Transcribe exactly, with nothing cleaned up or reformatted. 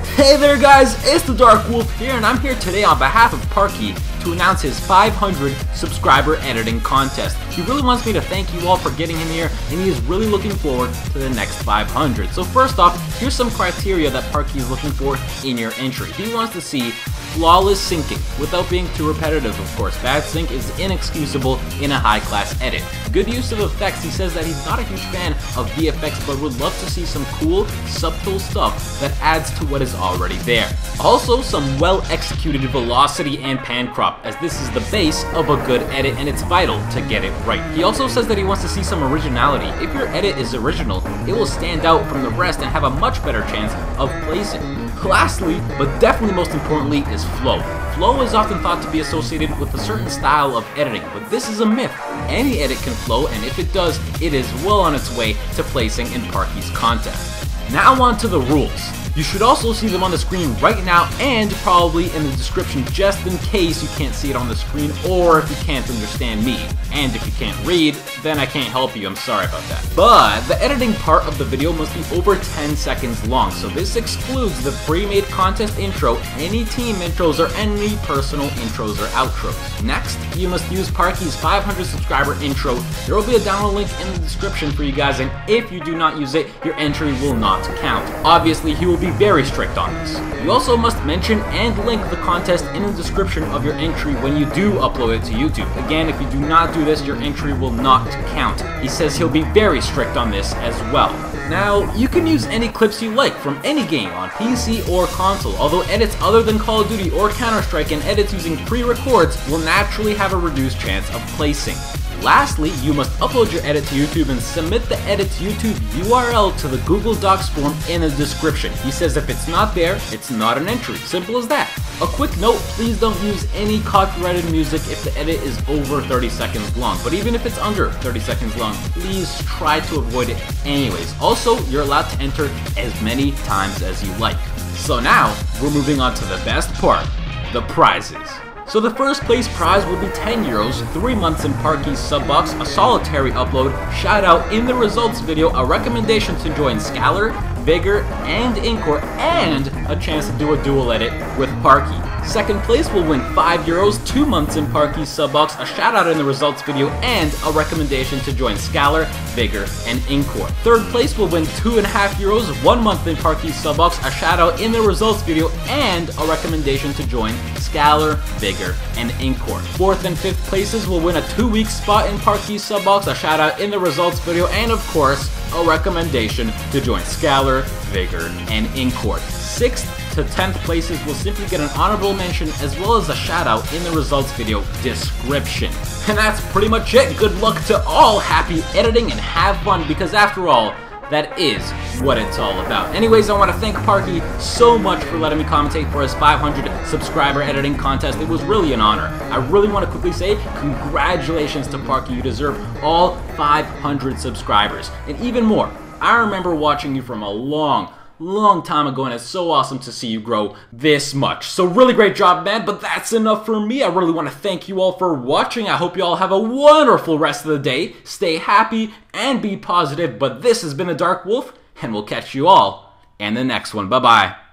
Hey there guys, it's the Dark Wolf here, and I'm here today on behalf of PARKiE to announce his five hundred subscriber editing contest. He really wants me to thank you all for getting him here, and he is really looking forward to the next five hundred. So first off, here's some criteria that PARKiE is looking for in your entry. He wants to see flawless syncing, without being too repetitive of course. Bad sync is inexcusable in a high class edit. Good use of effects. He says that he's not a huge fan of V F X, but would love to see some cool, subtle stuff that adds to what is already there. Also, some well executed velocity and pan crop, as this is the base of a good edit and it's vital to get it right. He also says that he wants to see some originality. If your edit is original, it will stand out from the rest and have a much better chance of placing. Lastly, but definitely most importantly, is flow. Flow is often thought to be associated with a certain style of editing, but this is a myth. Any edit can flow, and if it does, it is well on its way to placing in PARKiE'S contest. Now on to the rules. You should also see them on the screen right now and probably in the description just in case you can't see it on the screen or if you can't understand me. And if you can't read, then I can't help you, I'm sorry about that. But the editing part of the video must be over ten seconds long, so this excludes the pre-made contest intro, any team intros, or any personal intros or outros. Next, you must use PARKiE'S five hundred subscriber intro. There will be a download link in the description for you guys, and if you do not use it, your entry will not count. Obviously, he will be very strict on this. You also must mention and link the contest in the description of your entry when you do upload it to YouTube. Again, if you do not do this, your entry will not count. He says he'll be very strict on this as well. Now, you can use any clips you like from any game on P C or console, although edits other than Call of Duty or Counter-Strike and edits using pre-records will naturally have a reduced chance of placing. Lastly, you must upload your edit to YouTube and submit the edit's YouTube U R L to the Google Docs form in the description. He says if it's not there, it's not an entry. Simple as that. A quick note, please don't use any copyrighted music if the edit is over thirty seconds long. But even if it's under thirty seconds long, please try to avoid it anyways. Also, you're allowed to enter as many times as you like. So now, we're moving on to the best part, the prizes. So the first place prize will be ten euros, three months in PARKiE'S sub box, a solitary upload, shout out in the results video, a recommendation to join Scalar, Vigor, and Incore, and a chance to do a dual edit with PARKiE. Second place will win five euros, two months in PARKiE'S sub box, a shout out in the results video, and a recommendation to join Scalar, Vigor, and Incore. Third place will win two and a half euros, one month in PARKiE'S sub box, a shout out in the results video, and a recommendation to join Scalar, Vigor, and Incore. Fourth and fifth places will win a two week spot in PARKiE'S sub box, a shout out in the results video, and of course, a recommendation to join Scalar, Vigor, and Incore. Sixth to tenth places will simply get an honorable mention as well as a shout out in the results video description. And that's pretty much it. Good luck to all, happy editing, and have fun, because after all, that is what it's all about. Anyways, I want to thank PARKiE so much for letting me commentate for his five hundred subscriber editing contest. It was really an honor. I really want to quickly say congratulations to PARKiE. You deserve all five hundred subscribers and even more. I remember watching you from a long, long time ago, and it's so awesome to see you grow this much. So really great job, man, but that's enough for me. I really want to thank you all for watching. I hope you all have a wonderful rest of the day. Stay happy and be positive, but this has been the Dark Wolf, and we'll catch you all in the next one. Bye-bye.